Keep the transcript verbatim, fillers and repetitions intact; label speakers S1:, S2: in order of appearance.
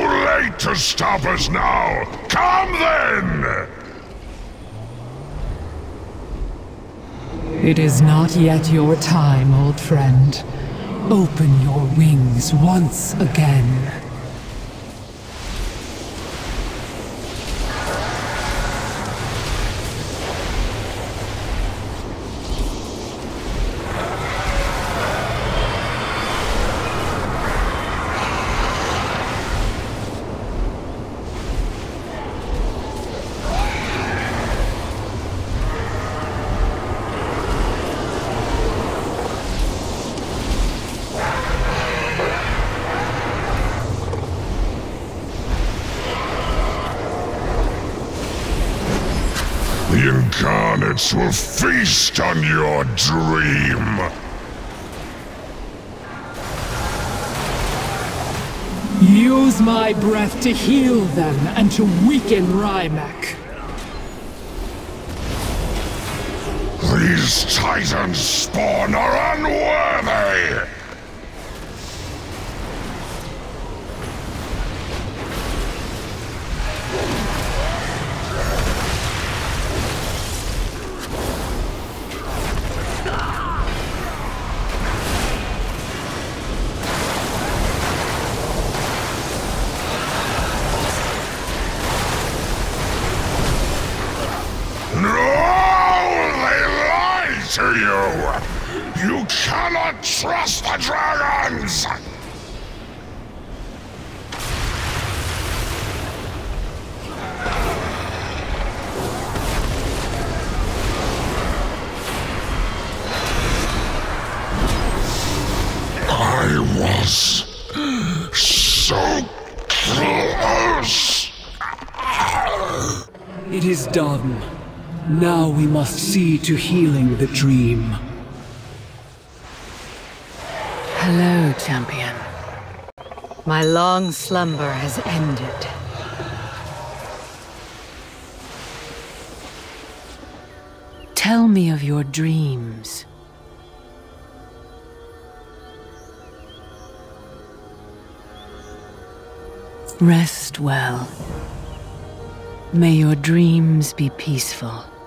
S1: late to stop us now! Come then!
S2: It is not yet your time, old friend. Open your wings once again.
S1: The Incarnates will feast on your dream!
S2: Use my breath to heal them and to weaken Rymek.
S1: These Titans spawn are unworthy! To you! You cannot trust the dragons! I was so close!
S2: It is done. Now we must see to healing the dream.
S3: Hello, champion. My long slumber has ended. Tell me of your dreams. Rest well. May your dreams be peaceful.